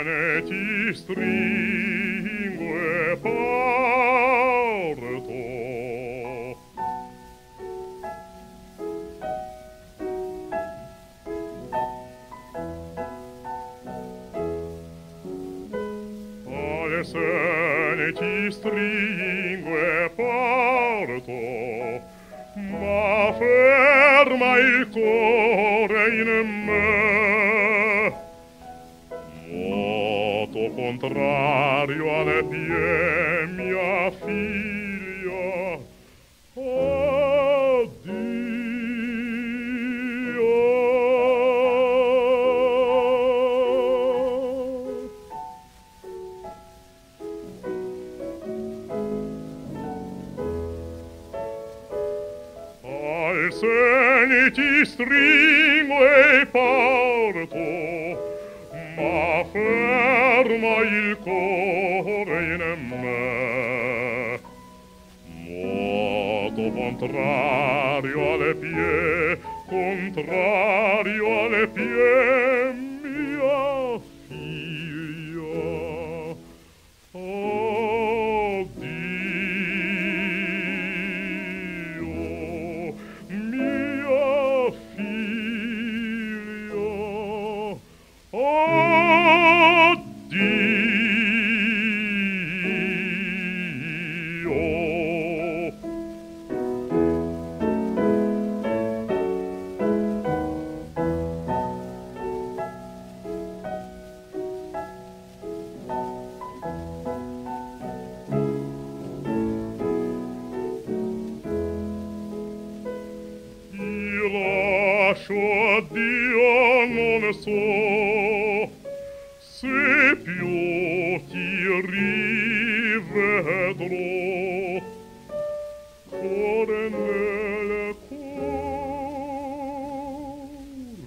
ne ti stringo e parto. Alle sene ti stringo e parto, ma ferma il cuore in me. Moto contrario alle pie mia figlia, addio. Al seni ti stringo e parto, ma ferma il cuore in me. Moto contrario alle pie, contrario alle pie mia figlia. Addio, mia figlia. Addio. Io lascio addio, non so se più ti rivedrò. Cuore nel cuor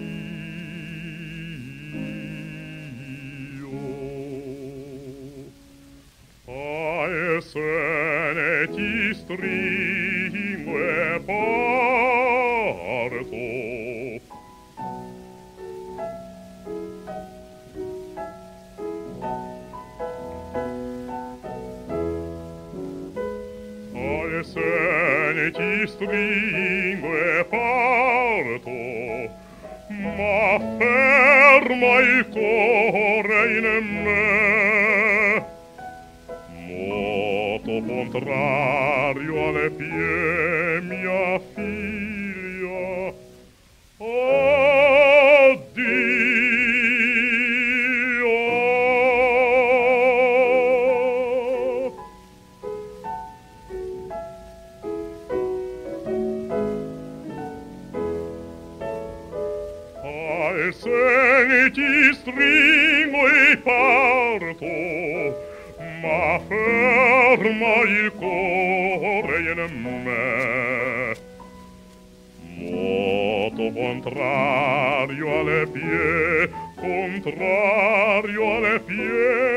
mio. Al sene ti stringo e parto. Al sene ti stringo e parto, ma ferma il cuore in me. Moto contrario alle pie mia figlia. Addio. Al seni ti stringo e parto, ma ferma il cuore in me. Moto contrario alle pie, contrario alle pie